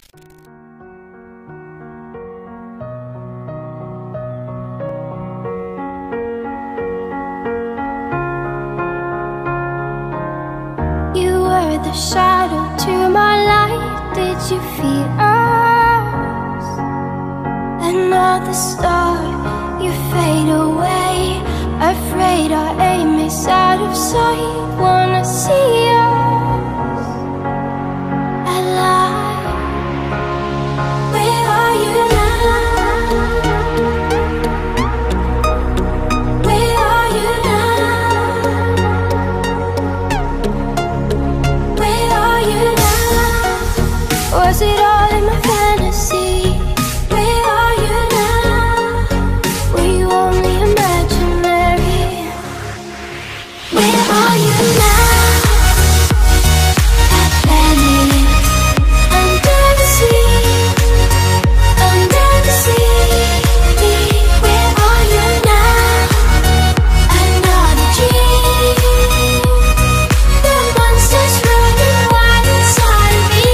The shadow to my light, did you feel us? Another star, you fade away. Afraid our aim is out of sight. Wanna see us alive. Where are you now? Where are you now? Was it all in my fantasy? Where are you now? Were you only imaginary? Where are you now? Atlantic, under the sea, under the sea. Where are you now? Another dream. The monsters running wild inside of me.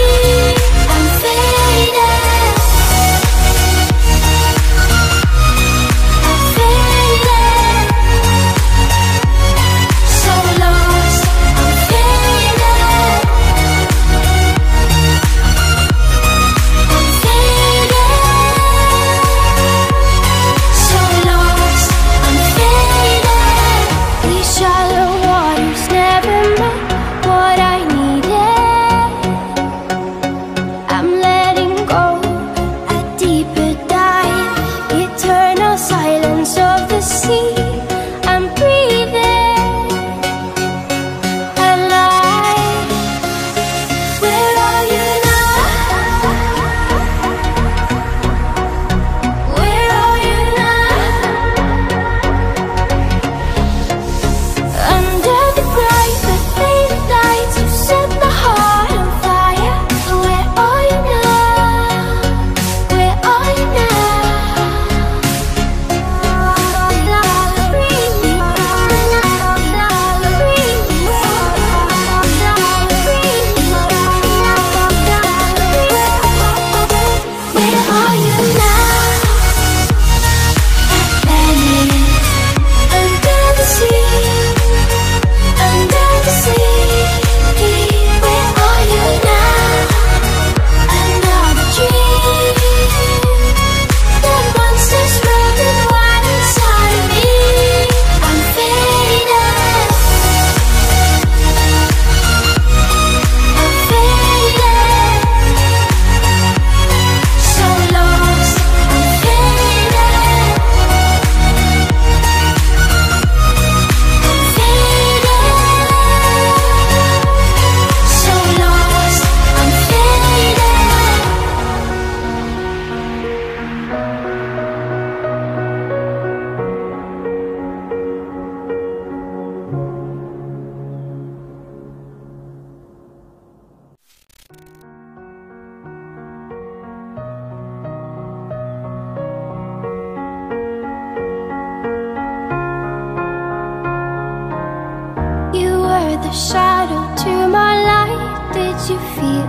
The shadow to my light, did you feel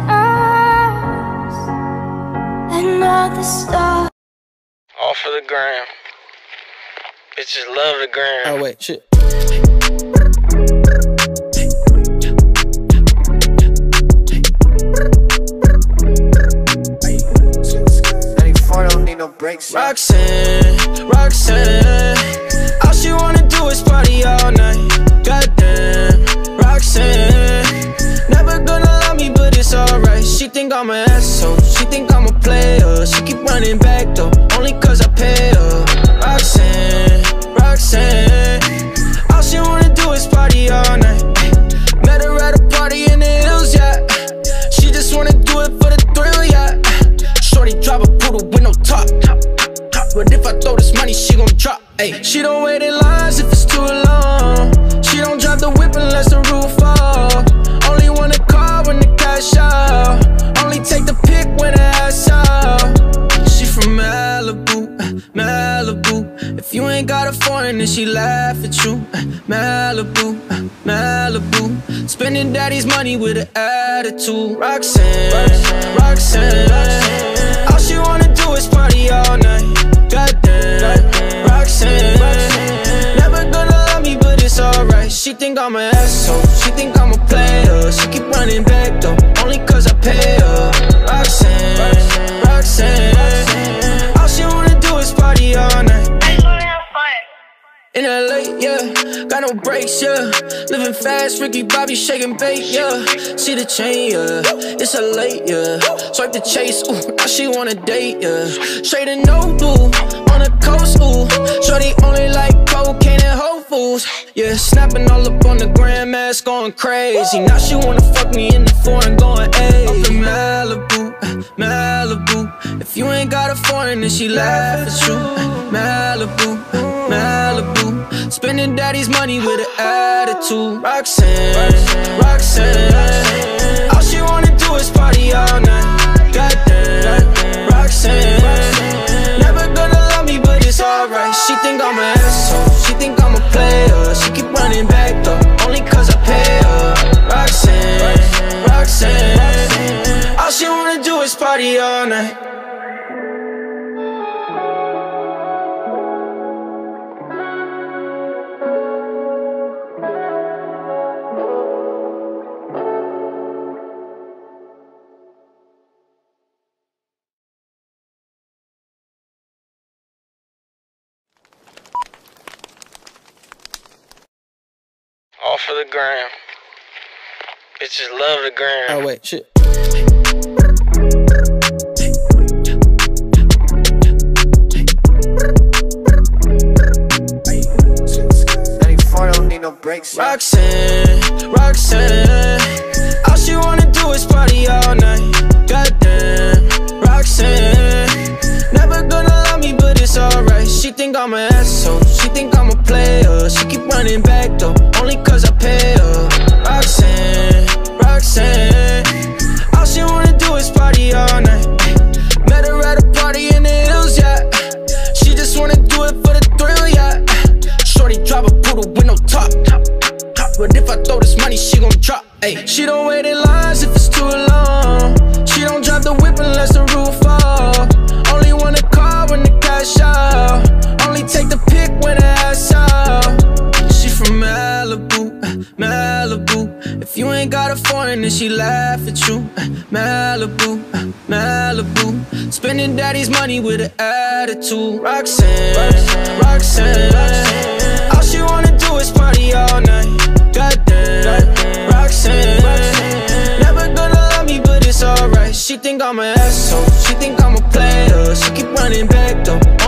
us? Another star. All for the gram. Bitches love the gram. Oh wait, shit. Don't need no breaks. Roxanne, Roxanne, all she wanna do is party all night. Goddamn, Roxanne, never gonna love me, but it's alright. She think I'm an asshole, she think I'm a player. She keep running back though, only cause I pay her. Roxanne, Roxanne, all she wanna do is party all night. Met her at a party in the hills, yeah. She just wanna do it for the thrill, yeah. Shorty drive a poodle with no top. But if I throw this money, she gon' drop. Ay. She don't wait in lines if it's too long. She don't drive the whip unless the roof fall. Only wanna call when the cash out. Only take the pic when the ass out. She from Malibu, Malibu. If you ain't got a foreign, then she laugh at you. Malibu, Malibu. Spending daddy's money with an attitude. Roxanne, Roxanne, Roxanne. I'm an asshole. She think I'm a player. She keep running back though, only cause I pay her. Roxanne, Roxanne, all she wanna do is party all night. In LA, yeah, got no brakes, yeah. Living fast, Ricky Bobby shaking bait, yeah. See the chain, yeah, it's a late, yeah. Swipe the chase, ooh, now she wanna date, yeah. Straight and no do, on the coast, ooh. Shorty only like cocaine and Whole Foods, yeah. Snapping all up on the grandmas, going crazy. Now she wanna fuck me in the foreign, going ayy. Up in Malibu, Malibu. If you ain't got a foreign, then she laugh at you. Malibu, Malibu. Spending daddy's money with an attitude. Roxanne, Roxanne, all she wanna do is party all night. Goddamn, Roxanne, never gonna love me, but it's alright. She think I'm an asshole, she think I'm a player. She keep running back though, only cause I pay her. Roxanne, Roxanne, all she wanna do is party all night. All for the gram. Bitches love the gram. Oh wait, shit. 94 don't need no breaks. Roxanne, Roxanne, all she wanna do is party all night. Goddamn, Roxanne, never gonna love me, but it's alright. She think I'm an asshole, she think I'm a player. She keep running back though, only cause I pay her. Roxanne, Roxanne, all she wanna do is party all night. Met her at a party in the hills, yeah. She just wanna do it for the thrill, yeah. Shorty drive a poodle with no top. But if I throw this money, she gon' drop. Ay. She don't wait in lines if it's too long. She don't drive the whip unless the roof fall. Only want a car when the cash out. Only take the pic when the ass out. She from Malibu, Malibu. If you ain't got a foreign, then she laugh at you. Malibu, Malibu. Spending daddy's money with an attitude. Roxanne, Roxanne, all she wanna do is party all night. Goddamn, Roxanne, never gonna love me, but it's alright. She think I'm an asshole, she think I'm a player. She keep running back though,